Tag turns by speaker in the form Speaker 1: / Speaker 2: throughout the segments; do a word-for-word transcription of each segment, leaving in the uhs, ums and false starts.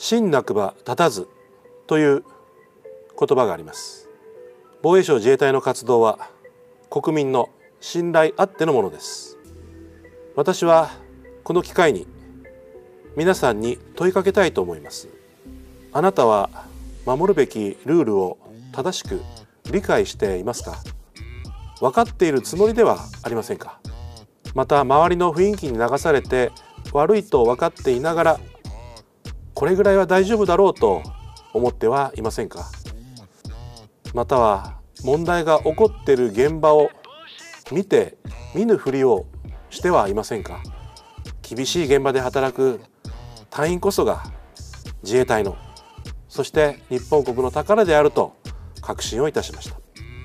Speaker 1: 信なくば立たずという言葉があります。防衛省自衛隊の活動は国民の信頼あってのものです。私はこの機会に皆さんに問いかけたいと思います。あなたは守るべきルールを正しく理解していますか？分かっているつもりではありませんか？また周りの雰囲気に流されて悪いと分かっていながらこれぐらいは大丈夫だろうと思ってはいませんか？または問題が起こっている現場を見て見ぬふりをしてはいませんか？厳しい現場で働く隊員こそが自衛隊のそして日本国の宝であると確信をいたしました。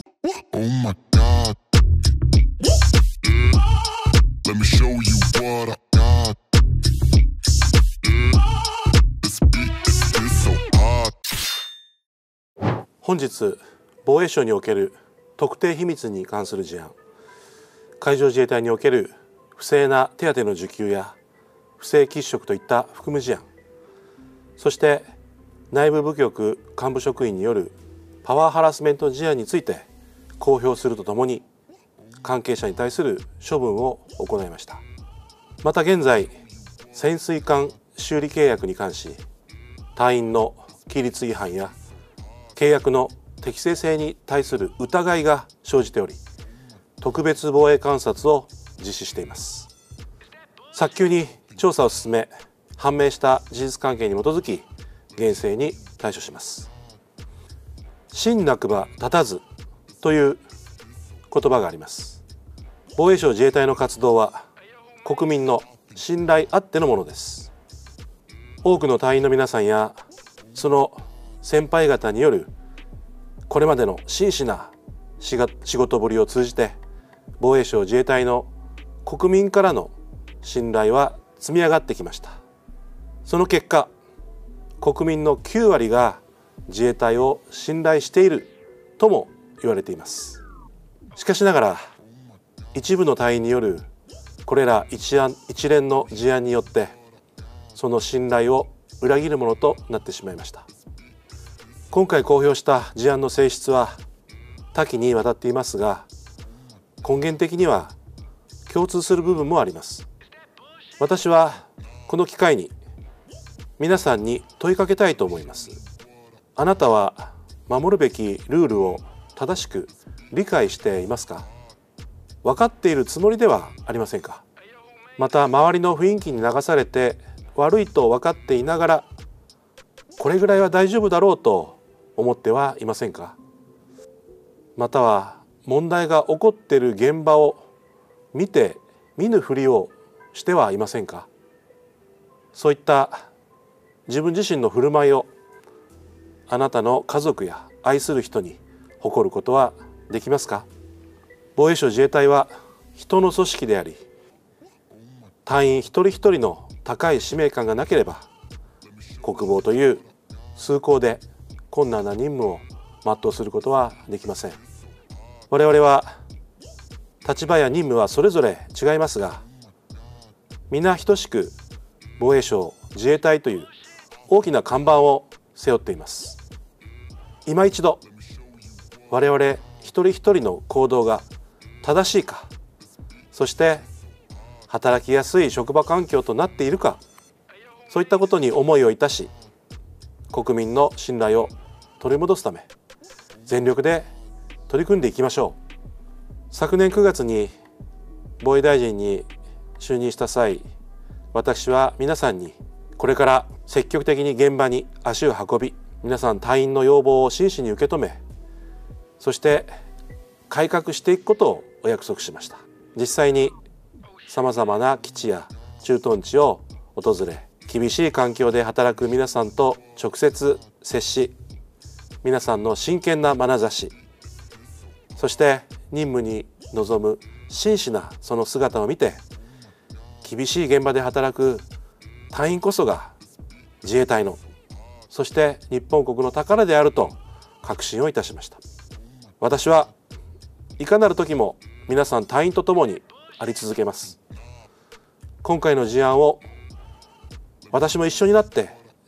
Speaker 1: 本日防衛省における特定秘密に関する事案、海上自衛隊における不正な手当の受給や不正喫食といった含む事案、そして内部部局幹部職員によるパワーハラスメント事案について公表するとともに関係者に対する処分を行いました。また現在潜水艦修理契約に関し隊員の規律違反や契約の適正性に対する疑いが生じており、特別防衛監察を実施しています。早急に調査を進め、判明した事実関係に基づき厳正に対処します。信なくば立たずという言葉があります。防衛省自衛隊の活動は国民の信頼あってのものです。多くの隊員の皆さんやその先輩方によるこれまでの真摯な仕事ぶりを通じて防衛省自衛隊の国民からの信頼は積み上がってきました。その結果、国民のきゅうわりが自衛隊を信頼しているとも言われています。しかしながら一部の隊員によるこれら一案一連の事案によってその信頼を裏切るものとなってしまいました。今回公表した事案の性質は多岐にわたっていますが、根源的には共通する部分もあります。私はこの機会に皆さんに問いかけたいと思います。あなたは守るべきルールを正しく理解していますか？分かっているつもりではありませんか？また周りの雰囲気に流されて悪いと分かっていながらこれぐらいは大丈夫だろうと思ってはいませんか？または問題が起こっている現場を見て見ぬふりをしてはいませんか？そういった自分自身の振る舞いをあなたの家族や愛する人に誇ることはできますか？防衛省自衛隊は人の組織であり、隊員一人一人の高い使命感がなければ国防という崇高で困難な任務を全うすることはできません。我々は立場や任務はそれぞれ違いますが、皆等しく防衛省自衛隊という大きな看板を背負っています。今一度我々一人一人の行動が正しいか、そして働きやすい職場環境となっているか、そういったことに思いをいたし、国民の信頼を取り戻すため全力で取り組んでいきましょう。昨年くがつに防衛大臣に就任した際、私は皆さんにこれから積極的に現場に足を運び、皆さん隊員の要望を真摯に受け止め、そして改革していくことをお約束しました。実際にさまざまな基地や駐屯地を訪れ、厳しい環境で働く皆さんと直接接し、皆さんの真剣な眼差し、そして任務に臨む真摯なその姿を見て、厳しい現場で働く隊員こそが自衛隊の、そして日本国の宝であると確信をいたしました。私はいかなる時も皆さん隊員と共にあり続けます。今回の事案を私も一緒になって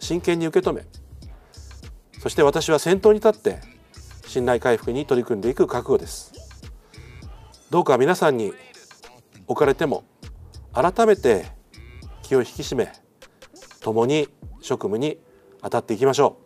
Speaker 1: 真剣に受け止め、そして私は先頭に立って信頼回復に取り組んでいく覚悟です。どうか皆さんに置かれても改めて気を引き締め、共に職務に当たっていきましょう。